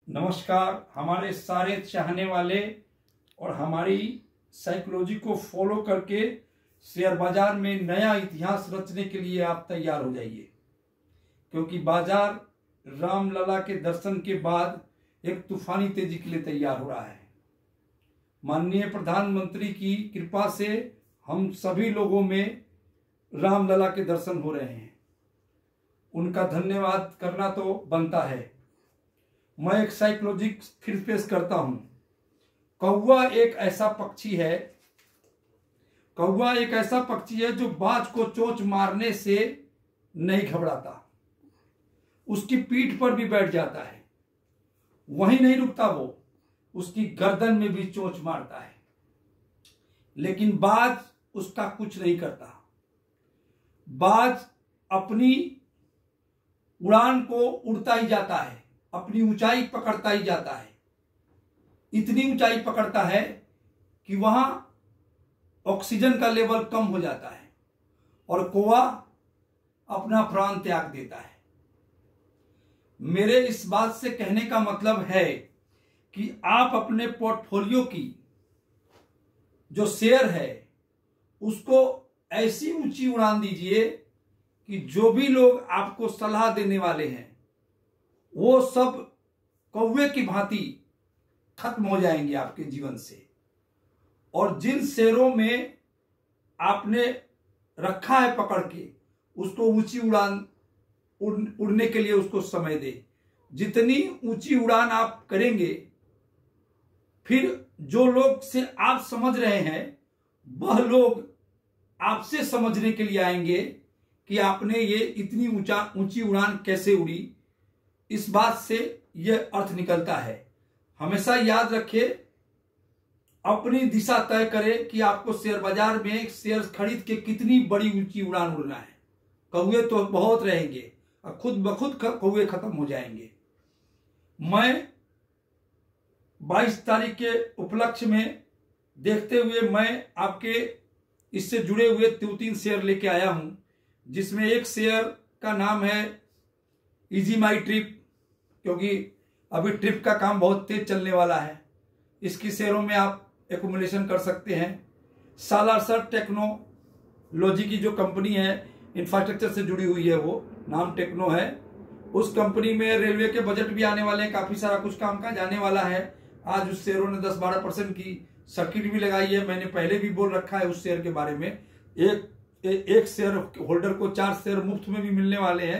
नमस्कार। हमारे सारे चाहने वाले और हमारी साइकोलॉजी को फॉलो करके शेयर बाजार में नया इतिहास रचने के लिए आप तैयार हो जाइए, क्योंकि बाजार रामलला के दर्शन के बाद एक तूफानी तेजी के लिए तैयार हो रहा है। माननीय प्रधानमंत्री की कृपा से हम सभी लोगों में रामलला के दर्शन हो रहे हैं। उनका धन्यवाद करना तो बनता है। मैं एक साइकोलॉजी फिर पेश करता हूं। कौवा एक ऐसा पक्षी है जो बाज को चोंच मारने से नहीं घबराता, उसकी पीठ पर भी बैठ जाता है। वहीं नहीं रुकता, वो उसकी गर्दन में भी चोंच मारता है, लेकिन बाज उसका कुछ नहीं करता। बाज अपनी उड़ान को उड़ता ही जाता है, अपनी ऊंचाई पकड़ता ही जाता है। इतनी ऊंचाई पकड़ता है कि वहां ऑक्सीजन का लेवल कम हो जाता है और कौवा अपना प्राण त्याग देता है। मेरे इस बात से कहने का मतलब है कि आप अपने पोर्टफोलियो की जो शेयर है उसको ऐसी ऊंची उड़ान दीजिए कि जो भी लोग आपको सलाह देने वाले हैं वो सब कौवे की भांति खत्म हो जाएंगे आपके जीवन से। और जिन शेयरों में आपने रखा है पकड़ के, उसको ऊंची उड़ान उड़ने के लिए उसको समय दे। जितनी ऊंची उड़ान आप करेंगे, फिर जो लोग से आप समझ रहे हैं वह लोग आपसे समझने के लिए आएंगे कि आपने ये इतनी ऊंची उड़ान कैसे उड़ी। इस बात से यह अर्थ निकलता है। हमेशा याद रखिए, अपनी दिशा तय करें कि आपको शेयर बाजार में शेयर खरीद के कितनी बड़ी ऊंची उड़ान उड़ना है। कौवे तो बहुत रहेंगे और खुद ब खुद कौवे खत्म हो जाएंगे। मैं 22 तारीख के उपलक्ष्य में देखते हुए मैं आपके इससे जुड़े हुए 2-3 शेयर लेके आया हूं, जिसमें एक शेयर का नाम है इजी माई ट्रिप, क्योंकि अभी ट्रिप का काम बहुत तेज चलने वाला है। इसकी शेयरों में आप एक्युमुलेशन कर सकते हैं। सालासर टेक्नोलॉजी की जो कंपनी है, इंफ्रास्ट्रक्चर से जुड़ी हुई है, वो नाम टेक्नो है। उस कंपनी में रेलवे के बजट भी आने वाले हैं, काफी सारा कुछ काम का जाने वाला है। आज उस शेयरों ने 10-12% की सर्किट भी लगाई है। मैंने पहले भी बोल रखा है उस शेयर के बारे में। एक शेयर होल्डर को 4 शेयर मुफ्त में भी मिलने वाले हैं।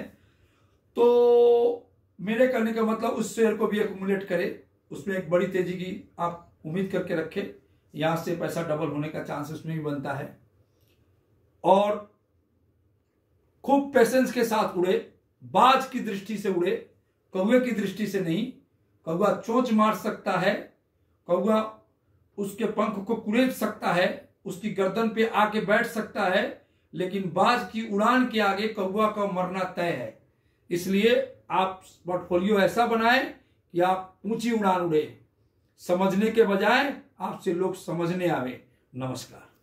तो मेरे कहने का मतलब उस शेयर को भी एक्युमुलेट करें, उसमें एक बड़ी तेजी की आप उम्मीद करके रखें। यहां से पैसा डबल होने का चांस उसमें भी बनता है। और खूब पेशेंस के साथ उड़े, बाज की दृष्टि से उड़े, कौवे की दृष्टि से नहीं। कौवा चोंच मार सकता है, कौवा उसके पंख को कुरेद सकता है, उसकी गर्दन पे आके बैठ सकता है, लेकिन बाज की उड़ान के आगे कौवा का मरना तय है। इसलिए आप पोर्टफोलियो ऐसा बनाएं कि आप ऊंची उड़ान उड़े, समझने के बजाय आपसे लोग समझने आवे। नमस्कार।